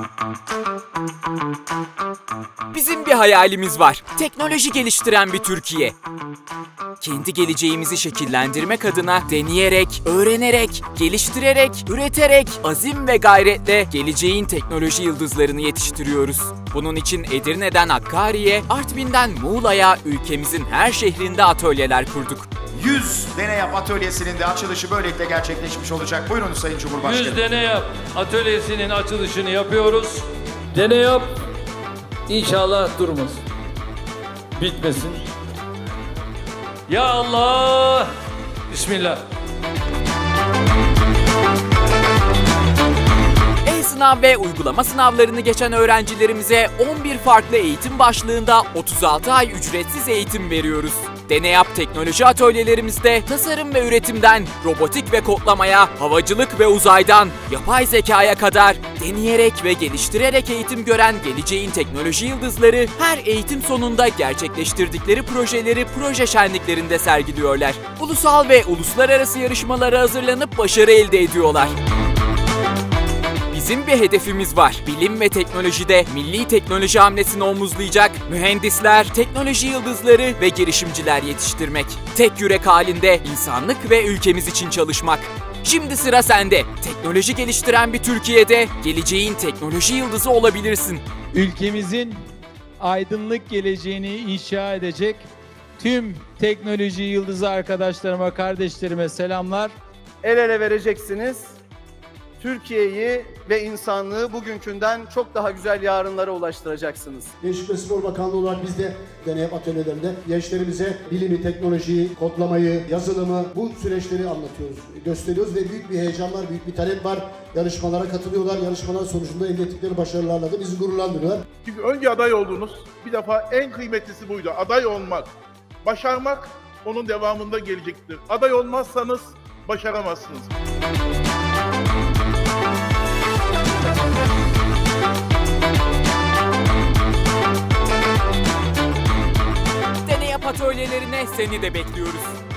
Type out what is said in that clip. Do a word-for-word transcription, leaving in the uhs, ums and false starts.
Bizim bir hayalimiz var. Teknoloji geliştiren bir Türkiye. Kendi geleceğimizi şekillendirmek adına deneyerek, öğrenerek, geliştirerek, üreterek, azim ve gayretle geleceğin teknoloji yıldızlarını yetiştiriyoruz. Bunun için Edirne'den Hakkari'ye, Artvin'den Muğla'ya ülkemizin her şehrinde atölyeler kurduk. yüz Deney Yap Atölyesi'nin de açılışı böylelikle gerçekleşmiş olacak. Buyurun Sayın Cumhurbaşkanım. yüz Deney Yap Atölyesi'nin açılışını yapıyoruz. Deney Yap inşallah durmaz. Bitmesin. Ya Allah! Bismillah. E-sınav ve uygulama sınavlarını geçen öğrencilerimize on bir farklı eğitim başlığında otuz altı ay ücretsiz eğitim veriyoruz. Deneyap teknoloji atölyelerimizde tasarım ve üretimden robotik ve kodlamaya, havacılık ve uzaydan yapay zekaya kadar deneyerek ve geliştirerek eğitim gören geleceğin teknoloji yıldızları her eğitim sonunda gerçekleştirdikleri projeleri proje şenliklerinde sergiliyorlar. Ulusal ve uluslararası yarışmalara hazırlanıp başarı elde ediyorlar. Bizim bir hedefimiz var. Bilim ve teknolojide milli teknoloji hamlesini omuzlayacak mühendisler, teknoloji yıldızları ve girişimciler yetiştirmek. Tek yürek halinde insanlık ve ülkemiz için çalışmak. Şimdi sıra sende. Teknoloji geliştiren bir Türkiye'de geleceğin teknoloji yıldızı olabilirsin. Ülkemizin aydınlık geleceğini inşa edecek tüm teknoloji yıldızı arkadaşlarıma, kardeşlerime selamlar. El ele vereceksiniz. Türkiye'yi ve insanlığı bugünkünden çok daha güzel yarınlara ulaştıracaksınız. Gençlik ve Spor Bakanlığı olarak biz de deney atölyelerinde gençlerimize bilimi, teknolojiyi, kodlamayı, yazılımı, bu süreçleri anlatıyoruz, gösteriyoruz ve büyük bir heyecan var, büyük bir talep var. Yarışmalara katılıyorlar, yarışmalar sonucunda elde ettikleri başarılarla da bizi gururlandırıyorlar. Çünkü önce aday oldunuz, bir defa en kıymetlisi buydu, aday olmak. Başarmak onun devamında gelecektir. Aday olmazsanız başaramazsınız. Deney Yap atölyelerine seni de bekliyoruz.